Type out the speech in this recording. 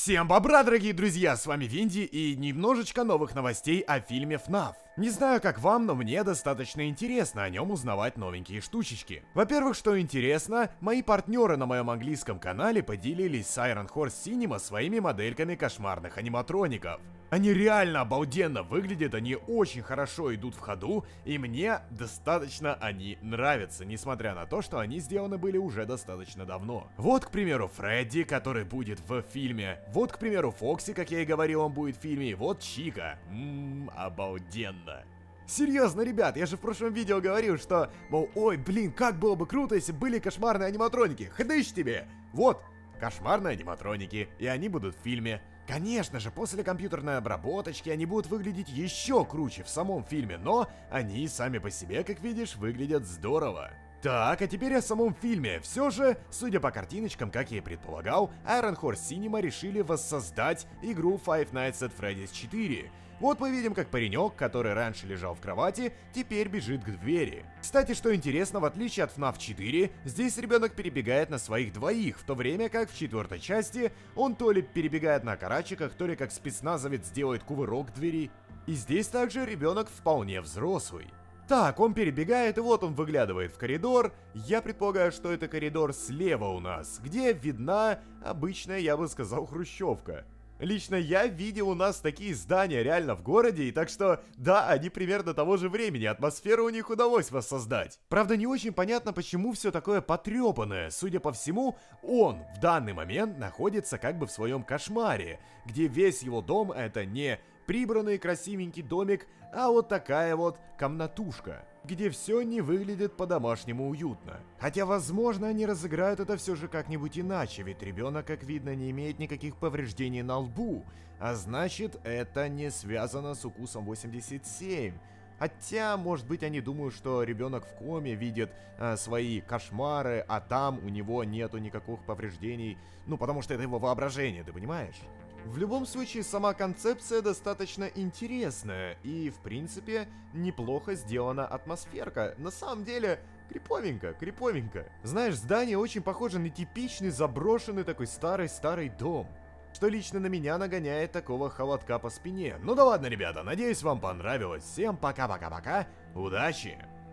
Всем бобра, дорогие друзья, с вами Винди и немножечко новых новостей о фильме FNAF. Не знаю, как вам, но мне достаточно интересно о нем узнавать новенькие штучечки. Во-первых, что интересно, мои партнеры на моем английском канале поделились с Iron Horse Cinema своими модельками кошмарных аниматроников. Они реально обалденно выглядят, они очень хорошо идут в ходу, и мне достаточно они нравятся, несмотря на то, что они сделаны были уже достаточно давно. Вот, к примеру, Фредди, который будет в фильме. Вот, к примеру, Фокси, как я и говорил, он будет в фильме. И вот Чика. Обалденно. Серьезно, ребят, я же в прошлом видео говорил, что, мол, ой, блин, как было бы круто, если были кошмарные аниматроники. Хдыщ тебе! Вот, кошмарные аниматроники, и они будут в фильме. Конечно же, после компьютерной обработочки они будут выглядеть еще круче в самом фильме, но они сами по себе, как видишь, выглядят здорово. Так, а теперь о самом фильме. Все же, судя по картиночкам, как я и предполагал, Iron Horse Cinema решили воссоздать игру Five Nights at Freddy's 4. Вот мы видим, как паренек, который раньше лежал в кровати, теперь бежит к двери. Кстати, что интересно, в отличие от FNAF 4, здесь ребенок перебегает на своих двоих, в то время как в четвертой части он то ли перебегает на карачиках, то ли как спецназовец делает кувырок к двери. И здесь также ребенок вполне взрослый. Так, он перебегает, и вот он выглядывает в коридор. Я предполагаю, что это коридор слева у нас, где видна обычная, я бы сказал, хрущевка. Лично я видел у нас такие здания реально в городе, и так что, да, они примерно того же времени, атмосферу у них удалось воссоздать. Правда, не очень понятно, почему все такое потрепанное. Судя по всему, он в данный момент находится как бы в своем кошмаре, где весь его дом это не прибранный красивенький домик, а вот такая вот комнатушка, где все не выглядит по-домашнему уютно. Хотя, возможно, они разыграют это все же как-нибудь иначе, ведь ребенок, как видно, не имеет никаких повреждений на лбу, а значит, это не связано с укусом 87. Хотя, может быть, они думают, что ребенок в коме видит свои кошмары, а там у него нету никаких повреждений, ну, потому что это его воображение, ты понимаешь? В любом случае, сама концепция достаточно интересная и, в принципе, неплохо сделана атмосферка. На самом деле, криповенько, криповенько. Знаешь, здание очень похоже на типичный заброшенный такой старый-старый дом, что лично на меня нагоняет такого холодка по спине. Ну да ладно, ребята, надеюсь, вам понравилось. Всем пока-пока-пока, удачи!